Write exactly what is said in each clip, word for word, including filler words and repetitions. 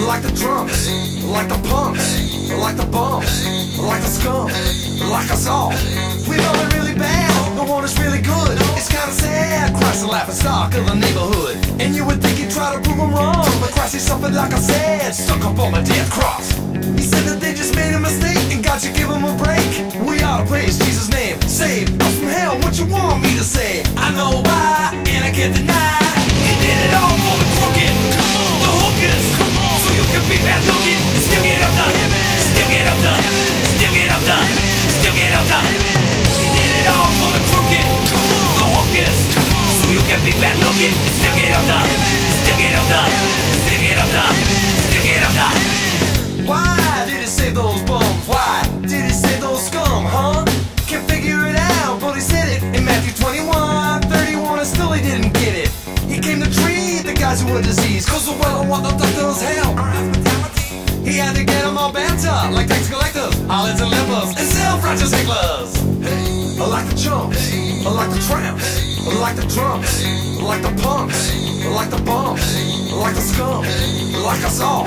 like the drums, like the punks, like the bums, like the scum, like us all. We know it really bad, the one is really good. It's kinda sad, Christ the laughing stock of the neighborhood. And you would think he'd try to prove them wrong, but Christ he suffered like I said, stuck up on the death cross. He said that they just made a mistake, and God should give them a break. We ought to praise Jesus' name, save us from hell, what you want me to say? I know why, and I can't deny. He did it all for the crooked, the hookers, so you can be bad looking and still get up to heaven, still get up to heaven, still get up to heaven, still get up to heaven. He did it all for the crooked, the hookers, so you can be bad looking and still get up to heaven, still get up to heaven, still get up to heaven, still get up to heaven. Why did he save those bums? Why did he save those scum, huh? Can't figure it out, but he said it in Matthew twenty-one, thirty-one, and still he didn't get it. He came to treat the guys who were diseased, cause the well and what the doctors help. He had to get them all bent up, like tax collectors, harlots and lepers, and self-righteous hecklers. I like the chumps, I like the tramps, I like the drums, I like the punks, I like the bums, I like the scum, I like us all.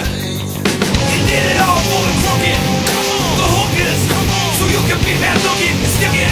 He did it all for the crooked, the hookers, so you can be bad looking and still get